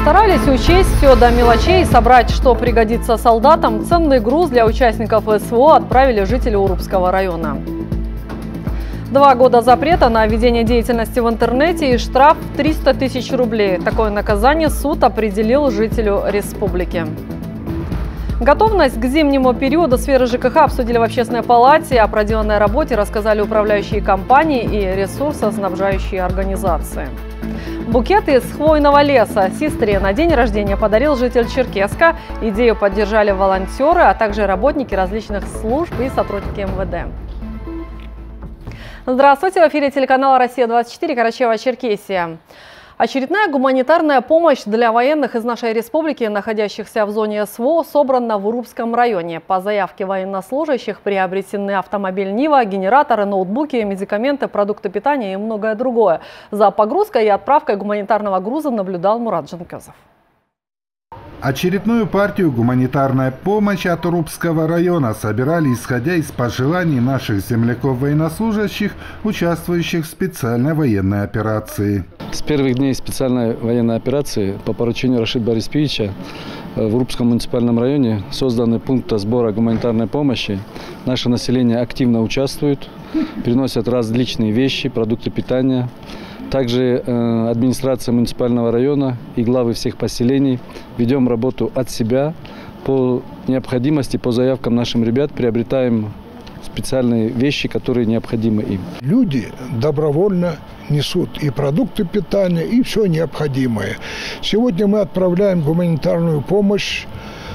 Постарались учесть все до мелочей и собрать, что пригодится солдатам. Ценный груз для участников СВО отправили жители Урупского района. 2 года запрета на ведение деятельности в интернете и штраф 300 тысяч рублей. Такое наказание суд определил жителю республики. Готовность к зимнему периоду сферы ЖКХ обсудили в общественной палате. О проделанной работе рассказали управляющие компании и ресурсоснабжающие организации. Букет из хвойного леса сестре на день рождения подарил житель Черкесска. Идею поддержали волонтеры, а также работники различных служб и сотрудники МВД. Здравствуйте, в эфире телеканала «Россия-24», Карачаево-Черкесия. Очередная гуманитарная помощь для военных из нашей республики, находящихся в зоне СВО, собрана в Урупском районе. По заявке военнослужащих приобретены автомобиль «Нива», генераторы, ноутбуки, медикаменты, продукты питания и многое другое. За погрузкой и отправкой гуманитарного груза наблюдал Мурат Жанкезов. Очередную партию гуманитарной помощи от Урупского района собирали, исходя из пожеланий наших земляков-военнослужащих, участвующих в специальной военной операции. С первых дней специальной военной операции по поручению Рашида Бориспича в Урупском муниципальном районе созданы пункты сбора гуманитарной помощи. Наше население активно участвует, приносят различные вещи, продукты питания. Также администрация муниципального района и главы всех поселений ведем работу от себя. По необходимости, по заявкам нашим ребят приобретаем специальные вещи, которые необходимы им. Люди добровольно несут и продукты питания, и все необходимое. Сегодня мы отправляем гуманитарную помощь.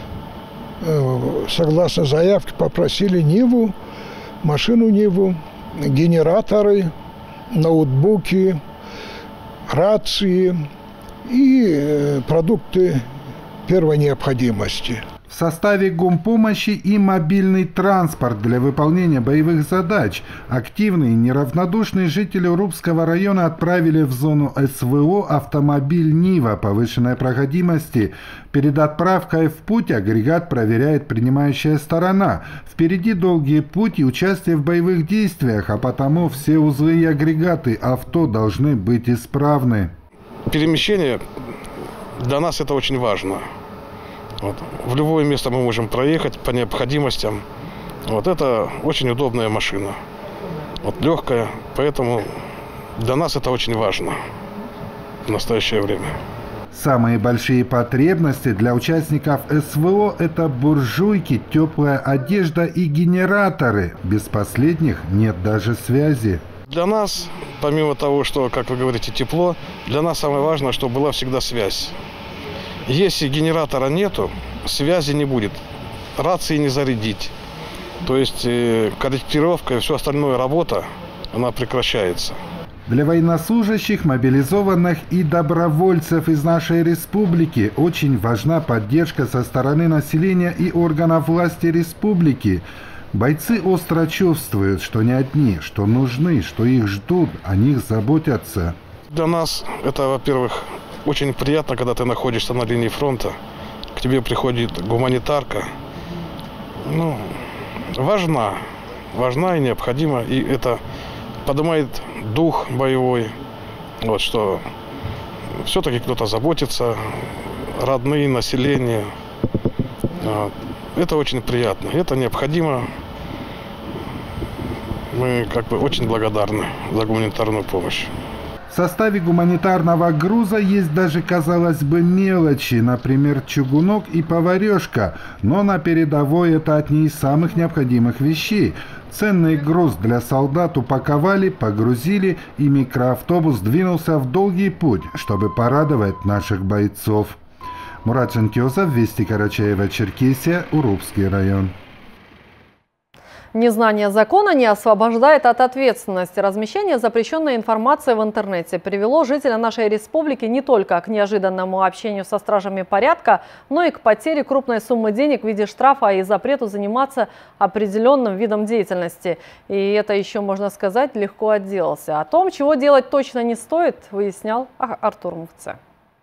Согласно заявке попросили Ниву, машину Ниву, генераторы, ноутбуки, рации и продукты первой необходимости. В составе гумпомощи и мобильный транспорт для выполнения боевых задач. Активные и неравнодушные жители Урупского района отправили в зону СВО автомобиль «Нива» повышенной проходимости. Перед отправкой в путь агрегат проверяет принимающая сторона. Впереди долгий путь и участие в боевых действиях, а потому все узлы и агрегаты авто должны быть исправны. Перемещение для нас это очень важно. Вот. В любое место мы можем проехать по необходимостям. Вот это очень удобная машина. Вот легкая, поэтому для нас это очень важно в настоящее время. Самые большие потребности для участников СВО – это буржуйки, теплая одежда и генераторы. Без последних нет даже связи. Для нас, помимо того, что, как вы говорите, тепло, для нас самое важное, чтобы была всегда связь. Если генератора нету, связи не будет, рации не зарядить. То есть корректировка и все остальное работа, она прекращается. Для военнослужащих, мобилизованных и добровольцев из нашей республики очень важна поддержка со стороны населения и органов власти республики. Бойцы остро чувствуют, что не одни, что нужны, что их ждут, о них заботятся. Для нас это, во-первых, очень приятно, когда ты находишься на линии фронта, к тебе приходит гуманитарка. Ну, важна и необходима, и это поднимает дух боевой, вот, что все-таки кто-то заботится, родные, население. Это очень приятно, это необходимо. Мы очень благодарны за гуманитарную помощь. В составе гуманитарного груза есть даже, казалось бы, мелочи, например, чугунок и поварешка, но на передовой это одни из самых необходимых вещей. Ценный груз для солдат упаковали, погрузили, и микроавтобус двинулся в долгий путь, чтобы порадовать наших бойцов. Мурат Жанкезов, Вести, Карачаево-Черкесия, Урупский район. Незнание закона не освобождает от ответственности. Размещение запрещенной информации в интернете привело жителя нашей республики не только к неожиданному общению со стражами порядка, но и к потере крупной суммы денег в виде штрафа и запрету заниматься определенным видом деятельности. И это еще, можно сказать, легко отделался. О том, чего делать точно не стоит, выяснял Артур Мухце.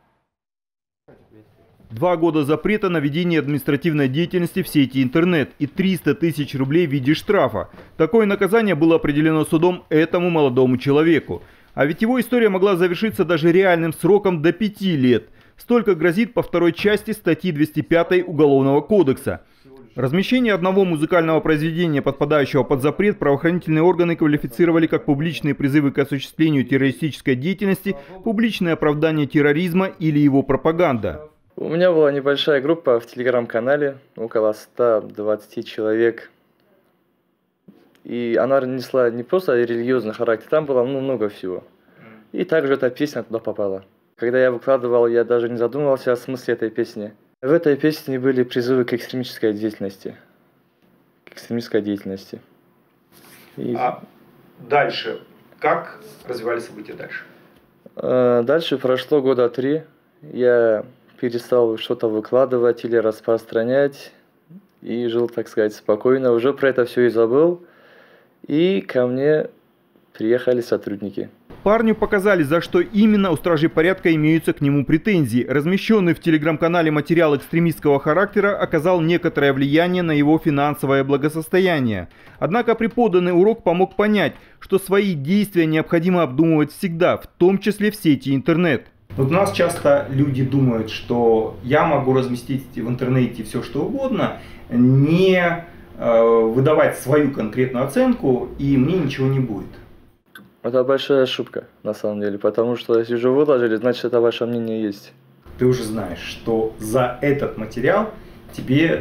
2 года запрета на ведение административной деятельности в сети интернет и 300 тысяч рублей в виде штрафа. Такое наказание было определено судом этому молодому человеку. А ведь его история могла завершиться даже реальным сроком до 5 лет. Столько грозит по второй части статьи 205 Уголовного кодекса. Размещение одного музыкального произведения, подпадающего под запрет, правоохранительные органы квалифицировали как публичные призывы к осуществлению террористической деятельности, публичное оправдание терроризма или его пропаганда. У меня была небольшая группа в телеграм-канале, около 120 человек. И она несла не просто религиозный характер, там было много всего. И также эта песня туда попала. Когда я выкладывал, я даже не задумывался о смысле этой песни. В этой песне были призывы к экстремистской деятельности. И... А дальше? Как развивались события дальше? Дальше прошло года 3. Я перестал что-то выкладывать или распространять. И жил, так сказать, спокойно. Уже про это все и забыл. И ко мне приехали сотрудники. Парню показали, за что именно у стражей порядка имеются к нему претензии. Размещенный в телеграм-канале материал экстремистского характера оказал некоторое влияние на его финансовое благосостояние. Однако преподанный урок помог понять, что свои действия необходимо обдумывать всегда, в том числе в сети интернет. Вот у нас часто люди думают, что я могу разместить в интернете все что угодно, не выдавать свою конкретную оценку, и мне ничего не будет. Это большая ошибка, на самом деле, потому что если уже выложили, значит, это ваше мнение есть. Ты уже знаешь, что за этот материал тебе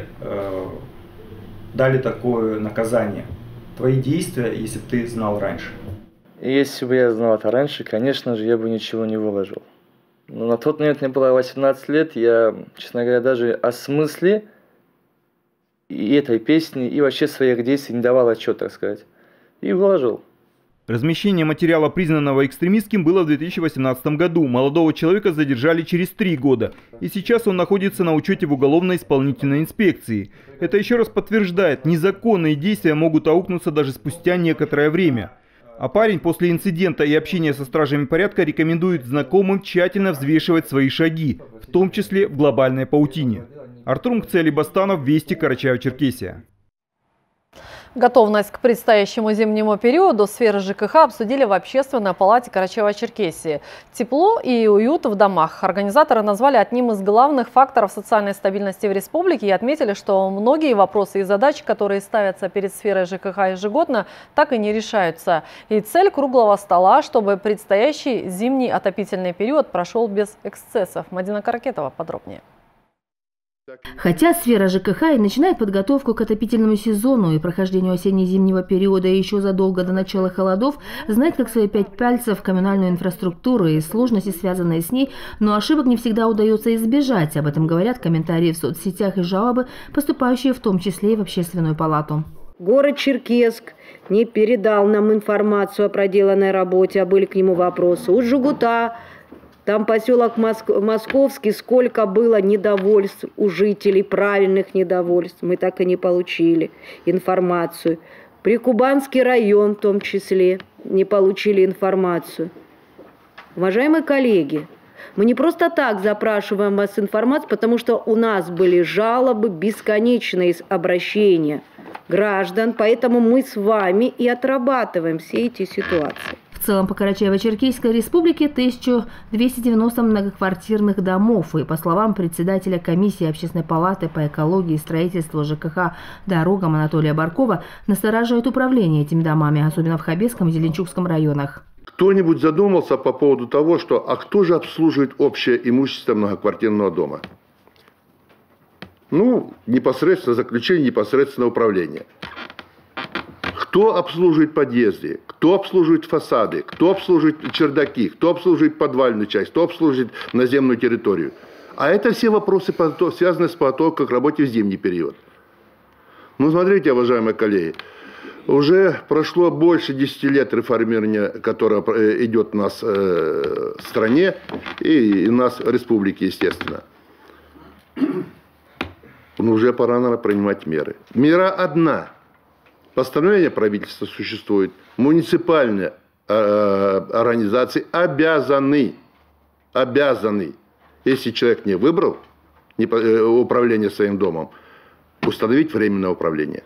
дали такое наказание. Твои действия, если бы ты знал раньше. И если бы я знал это раньше, конечно же, я бы ничего не выложил. Но на тот момент мне было 18 лет, я, честно говоря, даже о смысле и этой песни, и вообще своих действий не давал отчет, так сказать. И выложил. Размещение материала, признанного экстремистским, было в 2018 году. Молодого человека задержали через 3 года. И сейчас он находится на учете в уголовно-исполнительной инспекции. Это еще раз подтверждает, незаконные действия могут аукнуться даже спустя некоторое время. А парень после инцидента и общения со стражами порядка рекомендует знакомым тщательно взвешивать свои шаги, в том числе в глобальной паутине. Артур Мкцели-Бастанов, Вести, Карачаево-Черкесия. Готовность к предстоящему зимнему периоду сферы ЖКХ обсудили в Общественной палате Карачаево-Черкесии. Тепло и уют в домах организаторы назвали одним из главных факторов социальной стабильности в республике и отметили, что многие вопросы и задачи, которые ставятся перед сферой ЖКХ ежегодно, так и не решаются. И цель круглого стола, чтобы предстоящий зимний отопительный период прошел без эксцессов. Мадина Каракетова подробнее. Хотя сфера ЖКХ и начинает подготовку к отопительному сезону и прохождению осенне-зимнего периода еще задолго до начала холодов, знает как свои 5 пальцев коммунальную инфраструктуру и сложности, связанные с ней, но ошибок не всегда удается избежать. Об этом говорят комментарии в соцсетях и жалобы, поступающие в том числе и в Общественную палату. Город Черкесск не передал нам информацию о проделанной работе, а были к нему вопросы. У Жугута, там поселок Московский, сколько было недовольств у жителей, правильных недовольств. Мы так и не получили информацию. Прикубанский район в том числе не получили информацию. Уважаемые коллеги, мы не просто так запрашиваем вас информацию, потому что у нас были жалобы, бесконечные обращения граждан, поэтому мы с вами и отрабатываем все эти ситуации. В целом по Карачаево-Черкесской республике 1290 многоквартирных домов. И по словам председателя комиссии Общественной палаты по экологии, строительству, ЖКХ, дорогам Анатолия Баркова, настораживает управление этими домами, особенно в Хабесском и Зеленчукском районах. Кто-нибудь задумался по поводу того, что кто же обслуживает общее имущество многоквартирного дома? Непосредственно заключение, непосредственно управление. Кто обслуживает подъезды, кто обслуживает фасады, кто обслуживает чердаки, кто обслуживает подвальную часть, кто обслуживает наземную территорию. А это все вопросы, связанные с подготовкой к работе в зимний период. Смотрите, уважаемые коллеги, уже прошло больше 10 лет реформирования, которое идет у нас в стране и у нас в республике, естественно. Уже пора, наверное, принимать меры. Мера одна. Постановление правительства существует. Муниципальные организации обязаны, если человек не выбрал управление своим домом, установить временное управление.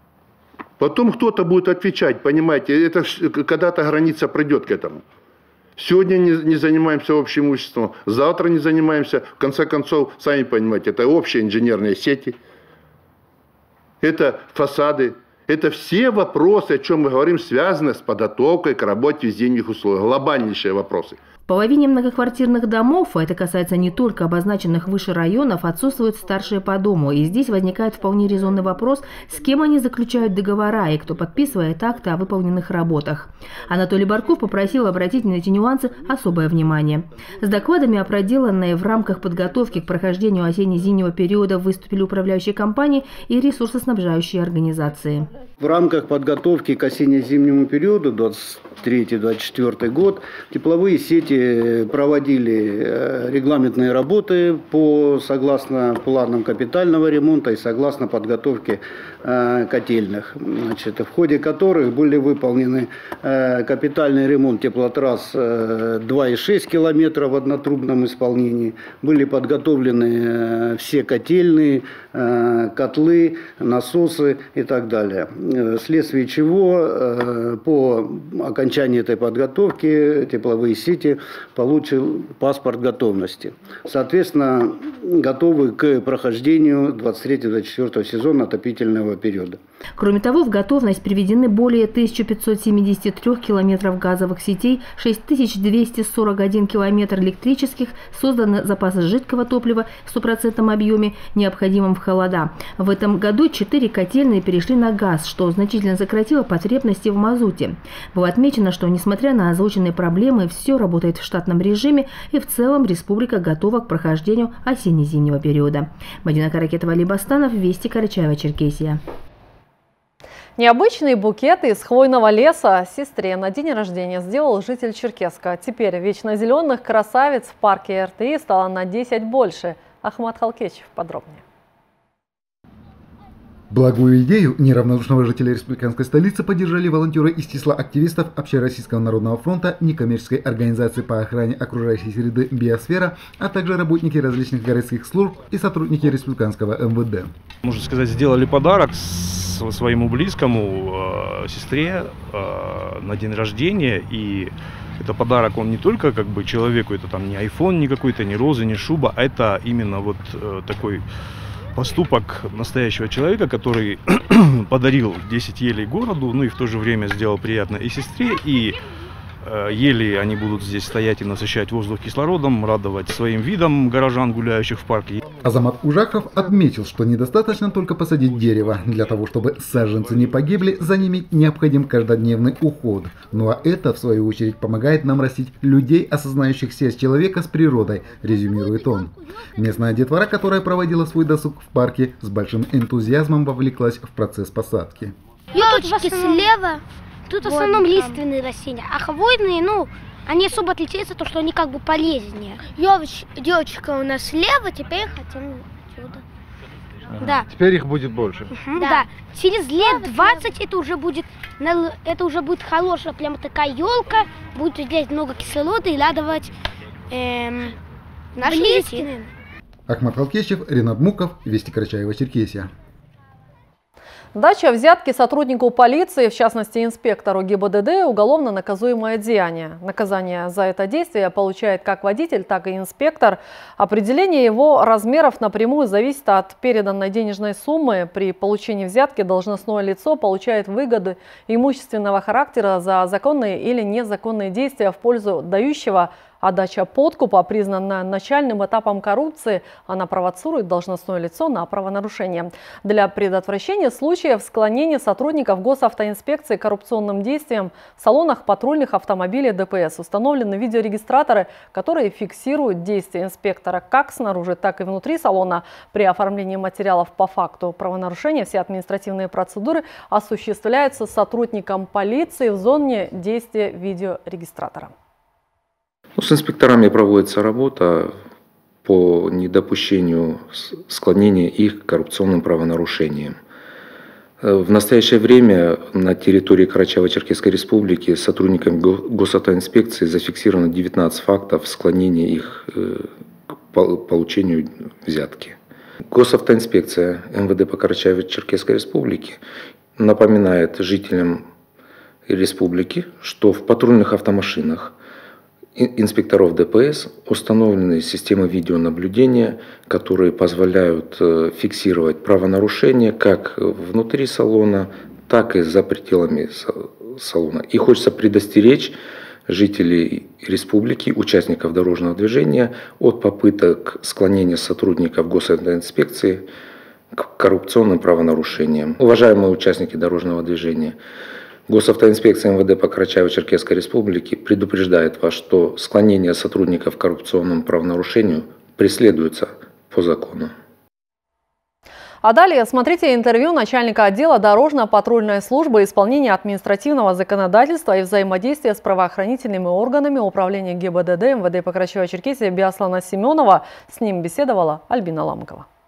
Потом кто-то будет отвечать, понимаете, это когда-то граница придет к этому. Сегодня не занимаемся общим имуществом, завтра не занимаемся. В конце концов, сами понимаете, это общие инженерные сети, это фасады. Это все вопросы, о чем мы говорим, связаны с подготовкой к работе в зимних условиях. Глобальнейшие вопросы. В половине многоквартирных домов, а это касается не только обозначенных выше районов, отсутствуют старшие по дому. И здесь возникает вполне резонный вопрос, с кем они заключают договора и кто подписывает акты о выполненных работах. Анатолий Барков попросил обратить на эти нюансы особое внимание. С докладами о проделанной в рамках подготовки к прохождению осенне-зимнего периода выступили управляющие компании и ресурсоснабжающие организации. В рамках подготовки к осенне-зимнему периоду 23-24 год тепловые сети проводили регламентные работы согласно планам капитального ремонта и согласно подготовке котельных, в ходе которых были выполнены капитальный ремонт теплотрасс 2,6 километра в однотрубном исполнении, были подготовлены все котельные, котлы, насосы и так далее. Вследствие чего по окончании этой подготовки тепловые сети получил паспорт готовности. Соответственно, готовы к прохождению 23-24 сезона отопительного периода. Кроме того, в готовность приведены более 1573 километров газовых сетей, 6241 километр электрических, созданы запасы жидкого топлива в 100% объеме, необходимом в холода. В этом году 4 котельные перешли на газ, что значительно сократило потребности в мазуте. Было отмечено, что несмотря на озвученные проблемы, все работает в штатном режиме и в целом республика готова к прохождению осенне-зимнего периода. Мадина Каракетова, Али Бастанов, Вести, Карачаево-Черкесия. Необычные букеты из хвойного леса сестре на день рождения сделал житель Черкесска. Теперь вечно зеленых красавиц в парке РТИ стало на 10 больше. Ахмат Халкечев подробнее. Благую идею неравнодушного жителя республиканской столицы поддержали волонтеры из числа активистов Общероссийского народного фронта, некоммерческой организации по охране окружающей среды «Биосфера», а также работники различных городских служб и сотрудники республиканского МВД. Можно сказать, сделали подарок своему близкому, сестре на день рождения. И это подарок, он не только как бы человеку, это там не айфон, не какой-то, не розы, не шуба, а это именно вот такой поступок настоящего человека, который подарил 10 елей городу, ну и в то же время сделал приятно и сестре, и ели они будут здесь стоять и насыщать воздух кислородом, радовать своим видом горожан, гуляющих в парке. Азамат Ужаков отметил, что недостаточно только посадить дерево. Для того, чтобы саженцы не погибли, за ними необходим каждодневный уход. Ну а это, в свою очередь, помогает нам растить людей, осознающих связь человека с природой, резюмирует он. Местная детвора, которая проводила свой досуг в парке, с большим энтузиазмом вовлеклась в процесс посадки. Елочки слева. Тут в основном лиственные растения, а хвойные, они особо отличаются, то что они как бы полезнее. Елочка у нас слева, теперь хотим отсюда. Да. Теперь их будет больше. Да. Через лет 20 это уже будет хорошая, прямо такая елка, будет выделять много кислорода и радовать наши детей. Ахмат Халкечев, Ренат Муков, Вести, Карачаево-Черкесия. Дача взятки сотруднику полиции, в частности инспектору ГИБДД, уголовно наказуемое деяние. Наказание за это действие получает как водитель, так и инспектор. Определение его размеров напрямую зависит от переданной денежной суммы. При получении взятки должностное лицо получает выгоды имущественного характера за законные или незаконные действия в пользу дающего. А дача подкупа признана начальным этапом коррупции. Она провоцирует должностное лицо на правонарушение. Для предотвращения случаев склонения сотрудников госавтоинспекции к коррупционным действиям в салонах патрульных автомобилей ДПС установлены видеорегистраторы, которые фиксируют действия инспектора как снаружи, так и внутри салона. При оформлении материалов по факту правонарушения все административные процедуры осуществляются сотрудником полиции в зоне действия видеорегистратора. С инспекторами проводится работа по недопущению склонения их к коррупционным правонарушениям. В настоящее время на территории Карачаево-Черкесской республики сотрудниками госавтоинспекции зафиксировано 19 фактов склонения их к получению взятки. Госавтоинспекция МВД по Карачаево-Черкесской республике напоминает жителям республики, что в патрульных автомашинах инспекторов ДПС установлены системы видеонаблюдения, которые позволяют фиксировать правонарушения как внутри салона, так и за пределами салона. И хочется предостеречь жителей республики, участников дорожного движения от попыток склонения сотрудников госавтоинспекции к коррупционным правонарушениям. Уважаемые участники дорожного движения, Госавтоинспекция МВД по Карачаево-Черкесской Республике предупреждает вас, что склонение сотрудников к коррупционному правонарушению преследуется по закону. А далее смотрите интервью начальника отдела Дорожно-патрульной службы исполнения административного законодательства и взаимодействия с правоохранительными органами управления ГИБДД МВД по Карачаево-Черкесии Биаслана Семенова. С ним беседовала Альбина Ламыкова.